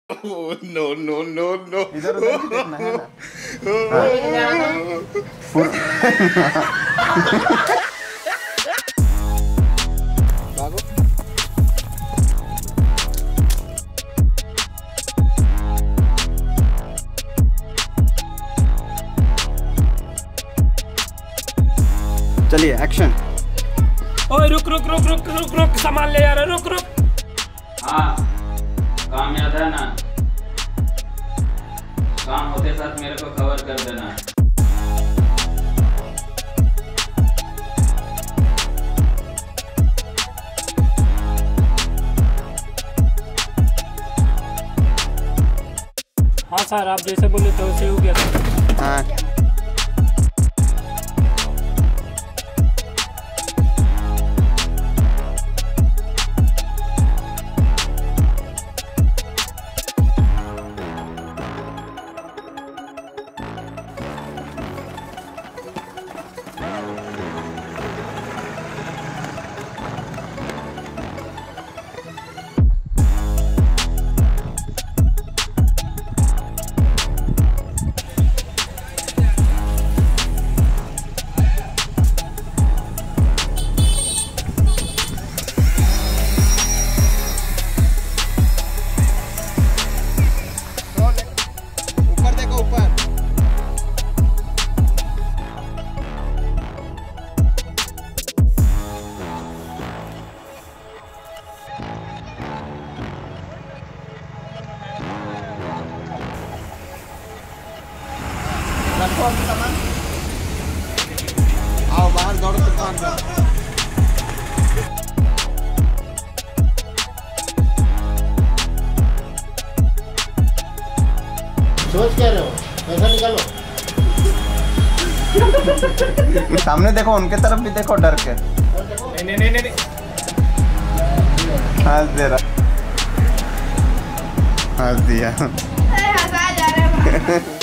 Oh, no, no, no, no. इधर उधर भी देखना है ना। भागो। चलिए एक्शन। ओए रुक रुक रुक रुक रुक रुक, सामान ले जा रहा, रुक रुक। हाँ, काम याद है ना? काम होते साथ मेरे को खबर कर देना। हाँ सर, आप जैसे बोले तो वैसे हो गया था। हाँ रखो अभी सामान। आओ बाहर दौड़ो दुकान में। सोच क्या रहे हो? पैसा निकालो। सामने देखो, उनके तरफ भी देखो डर के। नहीं नहीं नहीं नहीं। हंस दे रहा, हंस दिया। हंसा जा रहा है।